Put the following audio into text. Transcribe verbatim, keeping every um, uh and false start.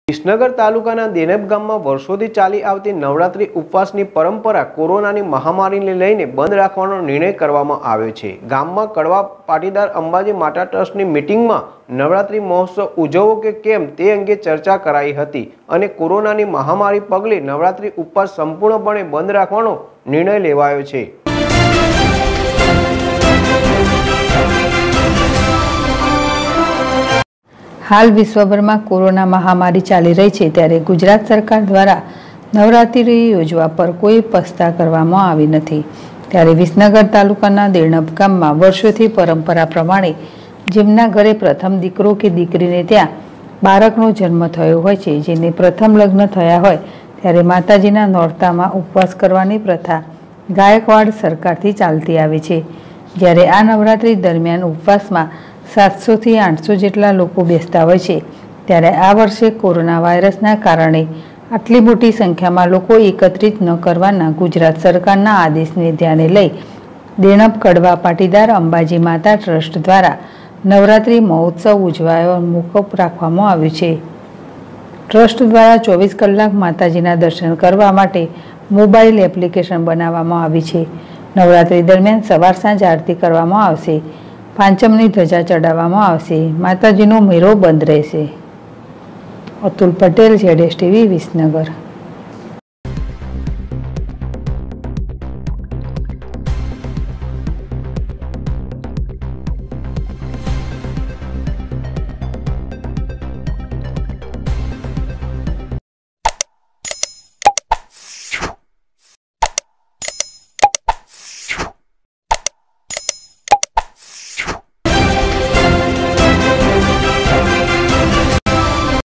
વિસનગર તાલુકાના દેનેપ ગામમાં વર્ષોથી ચાલી આવતી નવરાત્રી ઉપવાસની પરંપરા કોરોનાની મહામારીને લઈને બંધ રાખવાનો નિર્ણય કરવામાં આવ્યો છે। ગામમાં કડવા પાટીદાર અંબાજી માતા ટ્રસ્ટની મીટિંગમાં નવરાત્રી મહોત્સવ ઉજવવો કે કેમ તે અંગે ચર્ચા કરાઈ હતી અને કોરોનાની મહામારી પગલે નવરાત્રી ઉપવાસ સંપૂર્ણપણે બંધ રાખવાનો નિર્ણય લેવાયો છે। हाल विश्वभर में कोरोना महामारी चाली रही है, त्यारे गुजरात सरकार द्वारा नवरात्रि योजवा पर कोई पस्ता करवामां आवी नथी। त्यारे विसनगर तालुकाना देरनप गाममां वर्षोथी परंपरा प्रमाणे जेमना घरे प्रथम दीकरो के दीकरीने त्यां बाळकनो जन्म थयो होय छे, जेने प्रथम लग्न थया होय त्यारे माताजीना नोरतामां उपवास करवानी प्रथा गायकवाड़ सरकारथी चालती आवे छे। ज्यारे आ नवरात्रि दरमियान उपवासमां सातसो थी आठसो जेटला लोको बेसता होय छे, त्यारे आ वर्षे कोरोना वायरसना कारणे आटली मोटी संख्यामां लोको एकत्रित न करवाना गुजरात सरकारना आदेशने ध्याने लई देणप कड़वा पाटीदार अंबाजी माता ट्रस्ट द्वारा नवरात्रि महोत्सव उजवायो मोकूफ राखवामां आव्यो छे। ट्रस्ट द्वारा चौबीस कलाक माताजीना दर्शन करवा माटे मोबाइल एप्लिकेशन बनाववामां आवी छे। नवरात्रि दरमियान सवार सांज आरती करवामां आवशे, પાંચમની ધજા ચડાવવામાં આવશે, માતાજીનો મેળો બંધ રહેશે। અતુલ પટેલ, જેડેશ ટીવી, વિસનગર।